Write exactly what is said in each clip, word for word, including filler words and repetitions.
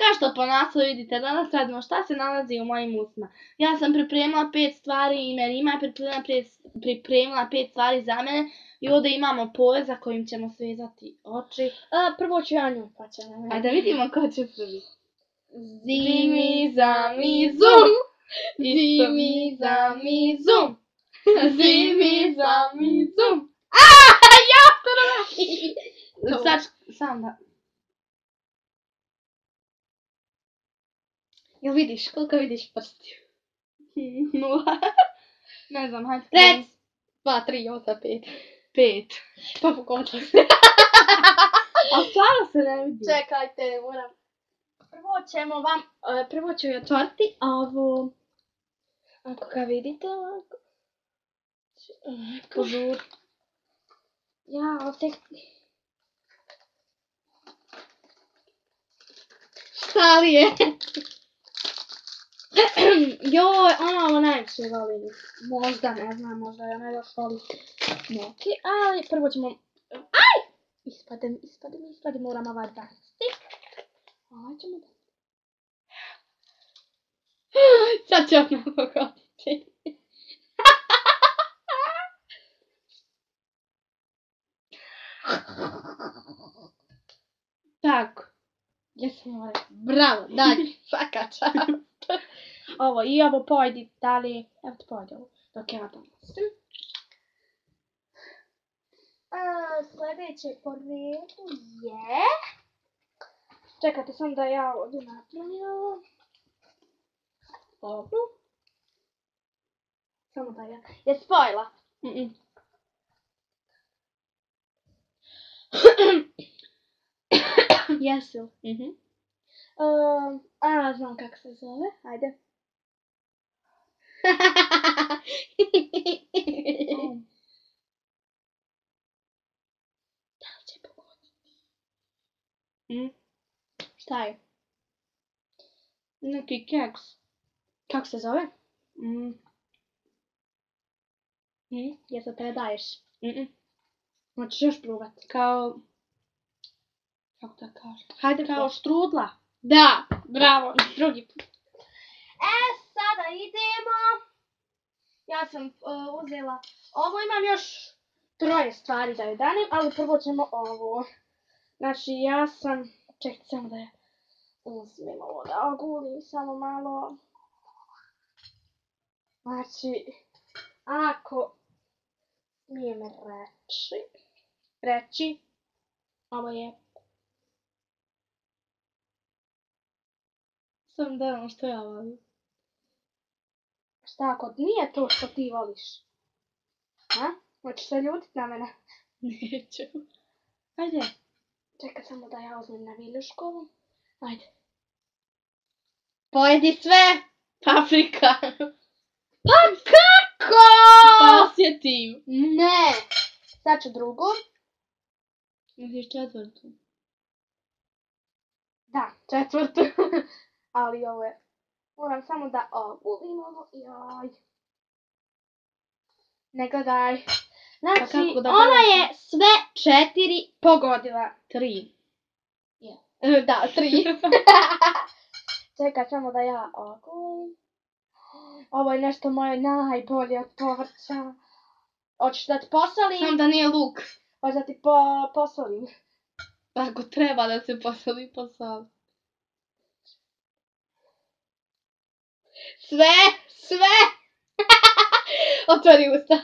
Kao što po naslovu vidite, danas radimo šta se nalazi u mojim ustima. Ja sam pripremila pet stvari i Merima je pripremila, pripremila pet stvari za mene. I ovdje imamo povez za kojim ćemo svezati oči. A, prvo ću ja nju, pa će na mene. Ajde da vidimo ko će prvi. Zimi za mi zum, zimi za mi zum, zimi za mi zum. Aaaa, ja to ne Sad, sam da... Jel vidiš, koliko vidiš prstiju? Nula. Ne znam, hajde. Rec! Dva, tri, osam, pet. Pet. Pa pogodila se. A stvarno se ne vidi. Čekajte, moram. Prvo ćemo vam, uh, prvo ću joj otvoriti ovu. Ako ga vidite ovako. Požur. Ja, ovdje... Šta li je? Joj, ona ovo najviše voli. Možda, ne znam, možda ja ne još voli neki, ali prvo ćemo... Aj! Ispadem, ispadem, ispadem, moram ovaj baciti. Ovo ćemo da... Sad ću vam pogoditi. Tako. Jesam ovo, bravo, daj, svaka čast. Ovo, i ovo pojedi, da li, evo ti pojedi ovo, dok ja to mislim. Sljedeće po redu je... Čekajte sam da ja ovdje napravim ovo. Dobro. Samo da ja... Je spojila? Mm-mm. Jesu. Mhm. Um, a, znam kako se zove. Ajde. Mm. Da li će pogoditi? Mm. Šta je? Neki keks. Kako se zove? Mm. Mm, jel se predaješ? Mm-mm. Hoćeš još probati? Kao... Kako da kažem? Hajde, Kao kao štrudla. Da, bravo, drugi put. E, sada idemo. Ja sam uh, uzela ovo, imam još troje stvari da joj danem, ali prvo ćemo ovo. Znači, ja sam... Čekaj, samo da je... Uzmem ovo da ogulim samo malo. Znači, ako smijem reći, reći, ovo je... Sam da ono što ja volim. Šta ako nije to što ti voliš? Ha? Hoćeš se ljutit na mene? Neću. Ajde. Čekaj samo da ja uzmem na viljuškovu. Ajde. Pojedi sve! Paprika. Pa kako? Pa osjetim. Ne! Sad ću drugu. Misliš četvrtu? Da, četvrtu. Ali ovo je... Moram samo da ogulim ovo. Joj. Ne gledaj. Znači, kako da ona gledam? je sve četiri pogodila. Tri. Yeah. Da, tri. Čekaj samo da ja ogulim. Ovo je nešto moje najbolje od povrća. Hoćeš da ti posolim? Sam da nije luk. Hoćeš da ti po, posolim? Ako treba da se posoli, posoli. Sve, sve! Otvori usta.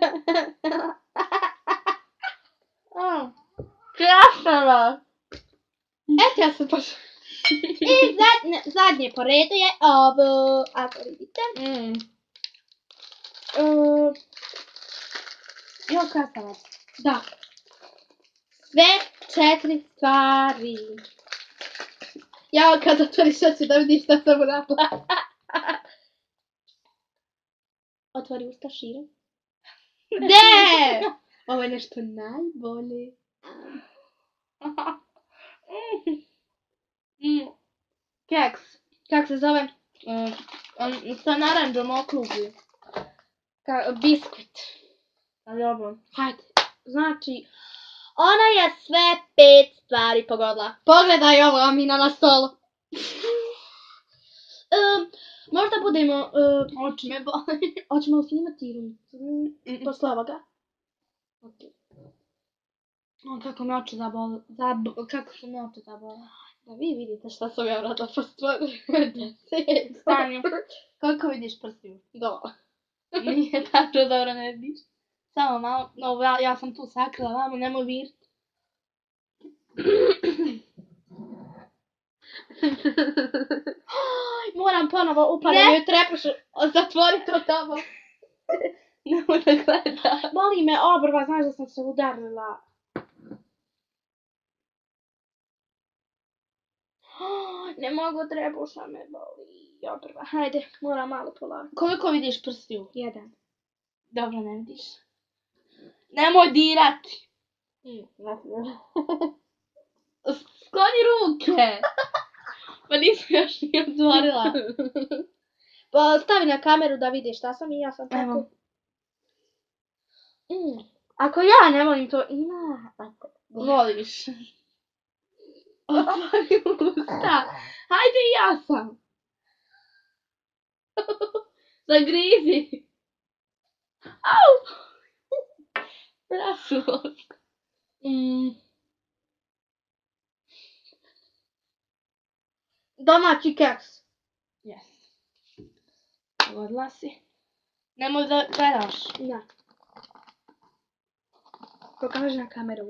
Mm. Krasno. Eto ja sam pošla. I zadnje, zadnje po redu je ovo. Ako vidite. Mm. Uh, Jo, krasavac. da. Sve četiri stvari. Ja kad otvoriš oči da vidiš šta sam uradila. Otvori usta širom. Ne! Ovo je nešto najbolje. Mm. Keks. Kako se zove? Mm. On, sa naranđom okrugli. Ka, biskvit. A dobro. Hajde. Znači, ona je sve pet stvari pogodila. Pogledaj ovo, Amina, na stolu. Um, možda budemo... Uh, Oči me boli. hoćemo li snimati ili... Mm-mm. Posle ovoga? Okay. O, kako me oči zabole. Zab... Kako su me oči zabole. Da vi vidite šta sam ja radila po stvari. Stanju. Kako vidiš prstiju? Dole. Nije tako dobro ne vidiš. Samo malo. No, ja, ja sam tu sakrila vamo, nemoj virt. Moram ponovo upadam joj trepušu. Zatvori to tamo. Nemoj da gleda. Boli me obrva, znaš da sam se udarila. Ne mogu, trebuša me boli. Obrva. Hajde, moram malo polako. Koliko vidiš prstiju? Jedan. Dobro, ne vidiš. Nemoj dirati. Mm, ne smijem. Skloni ruke. Pa nisam još ni otvorila. Pa stavi na kameru da vidiš šta sam i ja sam tako. Evo. Mm. Ako ja ne volim to, ima. Voliš. Otvori usta. Hajde i ja sam. Zagrizi. Au. Rasulo. Mm. Domaći keks. Yes. Pogodila si. Nemoj da gledaš. Ne. Pokaži na kameru.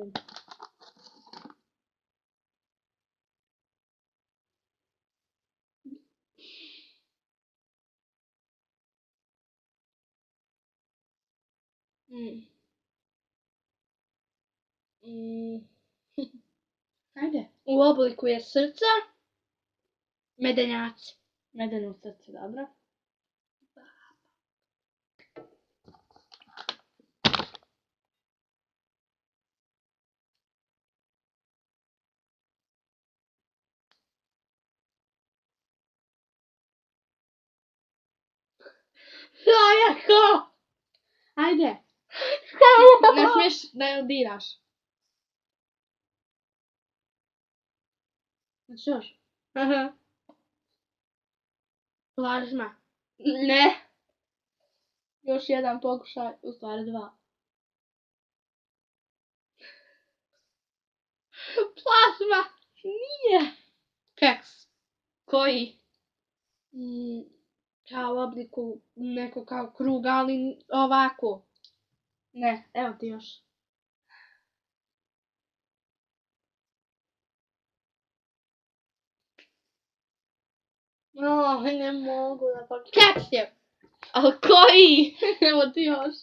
Mm. Mm. Ajde. U obliku je srca. Medenjaci. Medeno srce, dobro. Jajako! Ajde. Ne smiješ da je diraš. Znači još? Aha. Plazma. Ne. Još jedan pokušaj, u stvari dva. Plazma. Nije. Keks. Koji? Mm, kao u obliku neko kao kruga, ali ovako. Ne, evo ti još. No, ne mogu da pa... Keks je. Ali koji? Evo ti još.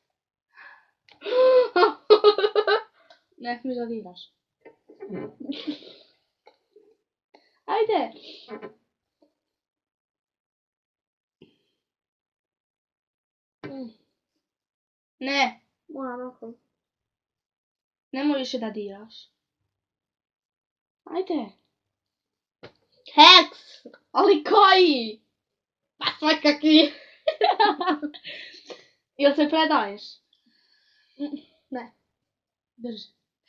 Ne smiješ da diraš. Ajde. Mm. Ne. Moram oko. Nemoj više da diraš. Ajde. Keks. Ali koji? Pa svakakvi. Jel se predaješ? Ne. Drži.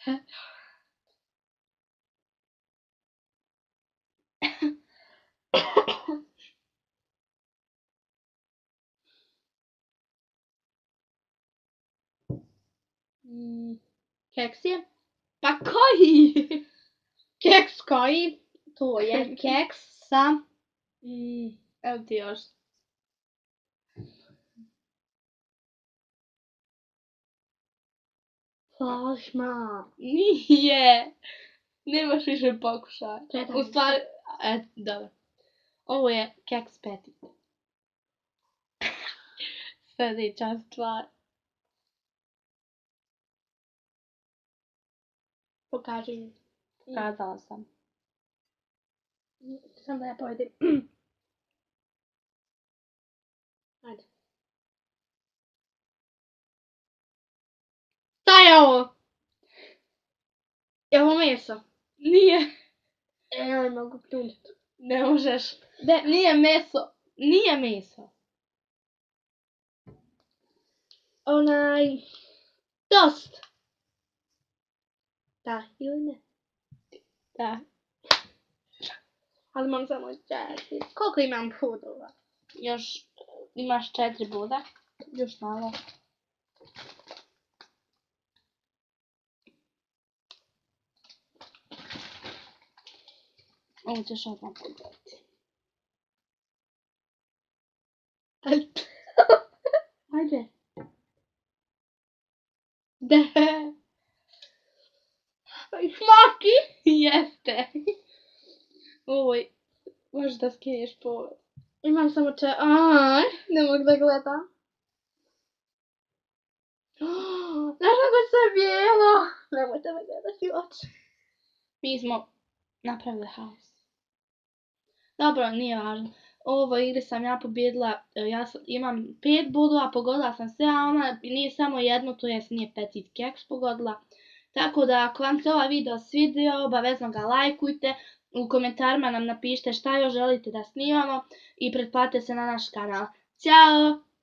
Mm, keks je. Pa koji? Keks koji? To je keks sa... Mm, evo ti još. Plazma. Nije. Nemaš više pokušaja. Predaj U stvari, e, dobro. Ovo je keks petit. Sljedeća stvar. Pokaži mi. Kazala sam. Sam da ja pojedem. Ajde. Šta je ovo? Je ovo meso? Nije. E, ne mogu pljunuti. Ne možeš. De, Nije meso. Nije meso. onaj... Tost. Da, ili ne? Da. Ali imam samo četiri. Koliko imam bodova? Još imaš četiri boda. Još malo. Ovo ćeš odmah pogledati. Ajde. Da. Smaki? Jeste. Oj, možeš da skineš povod. Imam samo če... Aj, ne mogu da gledam. Znaš kako se bijelo? Nemojte me gledati u oči. Mi smo napravili haos. Dobro, nije važno. U ovoj igri sam ja pobjedila, ja sam, imam pet bodova, pogodila sam sve, a ona nije samo jedno, to jest nije Petit Keks pogodila. Tako da ako vam se ovaj video svidio, obavezno ga lajkujte, u komentarima nam napišite šta još želite da snimamo i pretplatite se na naš kanal. Ćao!